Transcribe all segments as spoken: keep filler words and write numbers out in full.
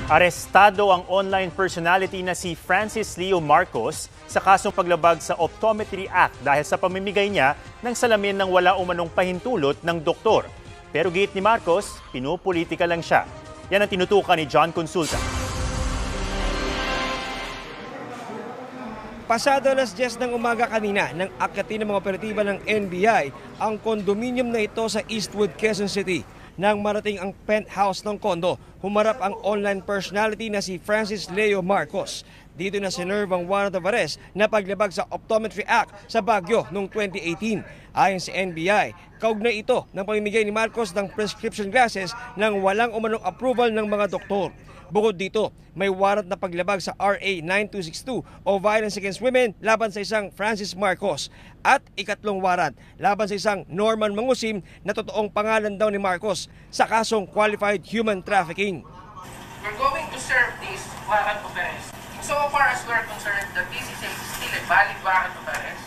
Arestado ang online personality na si Francis Leo Marcos sa kasong paglabag sa Optometry Act dahil sa pamimigay niya ng salamin ng wala umanong pahintulot ng doktor. Pero giit ni Marcos, pinupolitika lang siya. Yan ang tinutukan ni John Consulta. Pasado alas diyes ng umaga kanina nang akyatin ng mga operatiba ng N B I ang kondominium na ito sa Eastwood, Quezon City. Nang marating ang penthouse ng kondo, humarap ang online personality na si Francis Leo Marcos. Dito na sinerve ang warrant of arrest na paglabag sa Optometry Act sa Baguio noong twenty eighteen. Ayon sa N B I, kaugnay ito ng pamimigay ni Marcos ng prescription glasses nang walang umanong approval ng mga doktor. Bukod dito, may warrant na paglabag sa R A nine two six two o Violence Against Women laban sa isang Francis Marcos at ikatlong warrant laban sa isang Norman Mangusim na totoong pangalan daw ni Marcos sa kasong Qualified Human Trafficking. We're going to serve this warrant of arrest. So far as we're concerned that this is a, still a valid warrant of arrest.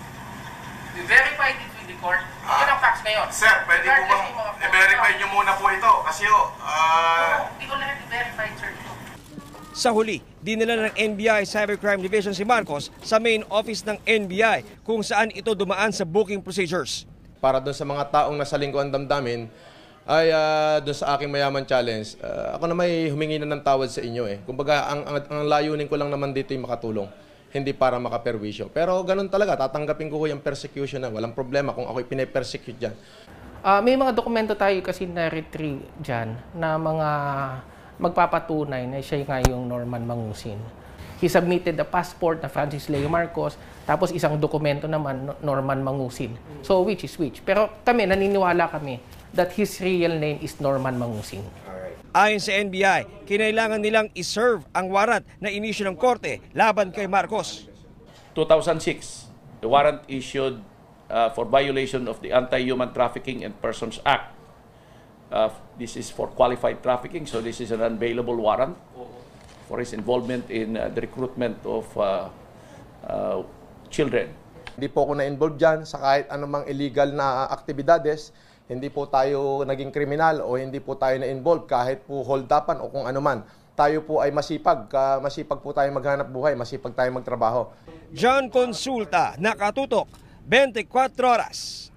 We verified it with the court. Yun ang facts ngayon. Sir, pwede po bang i-verify nyo muna po ito? Kasi o, uh... hindi ko lahat i-verified, sir. Sa huli, dinala ng N B I Cybercrime Division si Marcos sa main office ng N B I kung saan ito dumaan sa booking procedures. Para doon sa mga taong nasa lingkuan damdamin, ay uh, doon sa aking mayaman challenge, uh, ako na may humingi na ng tawad sa inyo eh. Kumbaga, ang, ang, ang layunin ko lang naman dito ay makatulong, hindi para makaperwisyo. Pero ganun talaga, tatanggapin ko yung persecution na. Walang problema kung ako'y pinapersecute dyan. Uh, may mga dokumento tayo kasi na-retrieve dyan na mga magpapatunay na siya nga yung Norman Mangusin. He submitted the passport na Francis Leo Marcos, tapos isang dokumento naman, Norman Mangusin. So which is which? Pero kami, naniniwala kami that his real name is Norman Mangusin. Ayon sa N B I, kinailangan nilang iserve ang warrant na inisyu ng korte laban kay Marcos. two thousand six, the warrant issued uh, for violation of the Anti-Human Trafficking and Persons Act. Uh, this is for qualified trafficking, so this is an unbailable warrant for his involvement in uh, the recruitment of uh, uh, children. Hindi po ako na-involve dyan sa kahit anumang illegal na aktibidades. Hindi po tayo naging kriminal o hindi po tayo na-involve kahit po hold-upan o kung anuman. Tayo po ay masipag, uh, masipag po tayo maghanap buhay, masipag tayo magtrabaho. John Consulta, nakatutok, twenty-four oras.